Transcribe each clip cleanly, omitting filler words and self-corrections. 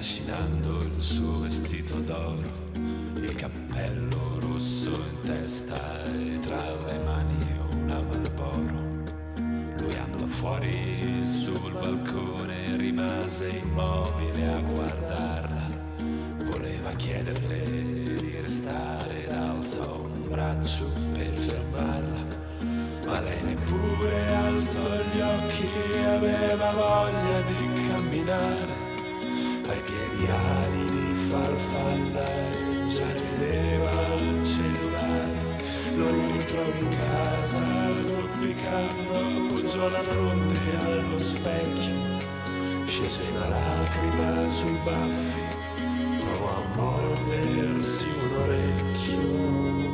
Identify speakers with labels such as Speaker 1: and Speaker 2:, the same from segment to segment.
Speaker 1: trascinando il suo vestito d'oro, il cappello rosso in testa e tra le mani una Marlboro. Lui andò fuori sul balcone, rimase immobile a guardarla. Voleva chiederle di restare, alzò un braccio per fermarla, ma lei neppure alzò gli occhi, aveva voglia di camminare. Ai piedi ali di farfalla e già rideva al cellulare. Lui rientrò in casa zoppicando, appoggiò la fronte allo specchio, scese una lacrima sui baffi, provò a mordersi un orecchio.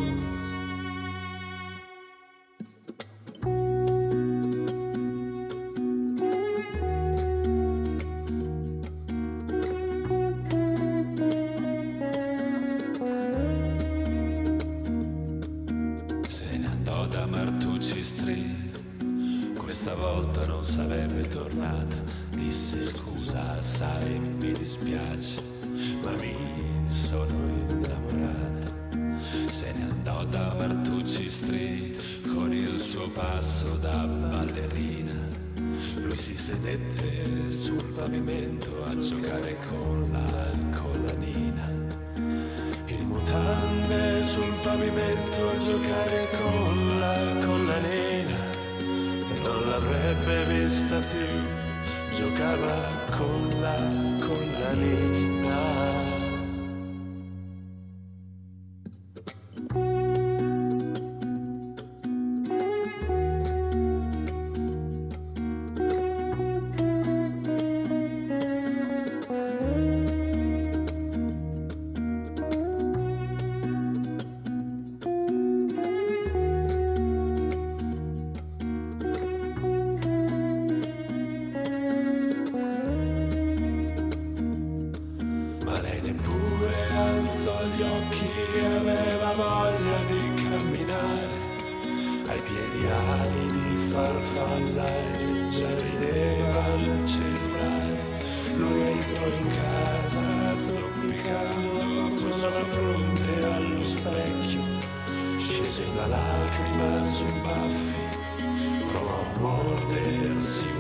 Speaker 1: Da Martucci Street, questa volta non sarebbe tornata. Disse scusa, sai, mi dispiace, ma mi sono innamorata. Se ne andò da Martucci Street con il suo passo da ballerina. Lui si sedette sul pavimento a giocare con la collanina. Mutande sul pavimento a giocare con la collanina, e non l'avrebbe vista più, giocava con la collanina. Neppure alzò gli occhi, aveva voglia di camminare. Ai piedi ali di farfalla e già rideva al cellulare. Lui entrò in casa zoppicando, appoggiò la fronte allo specchio, scese una lacrima sui baffi, provò a mordersi